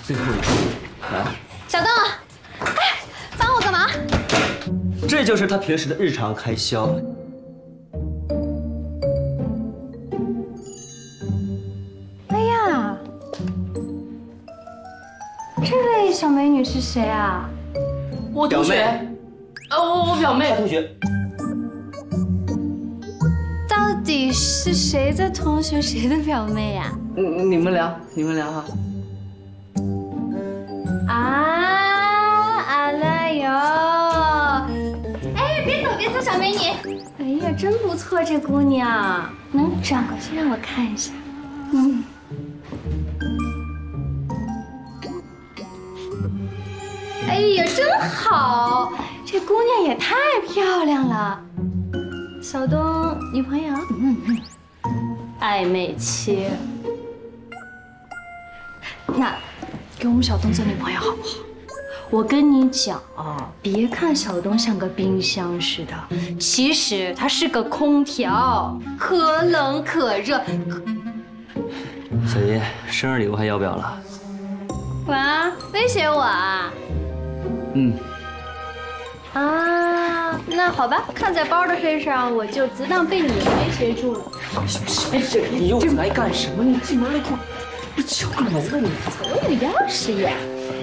最后一个，来。 小邓，哎，烦我干嘛？ 这就是他平时的日常开销。 哎呀，这位小美女是谁啊？ 我同学。我表妹。 同学。 到底是谁的同学，谁的表妹呀？ 你们聊哈。 阿拉哟！哎，别走，小美女！哎呀，真不错，这姑娘，能转过去让我看一下。哎呀，真好，这姑娘也太漂亮了。小东，女朋友？暧昧期。那给我们小东做女朋友好不好？我跟你讲啊，别看小东像个冰箱似的，其实他是个空调，可冷可热。 小姨，生日礼物还要不要了？ 哇，威胁我啊？那好吧，看在包的份上，我就自当被你威胁住了。 哎，你又来干什么？你进门来给我，不敲个门吧你？ 我有钥匙呀。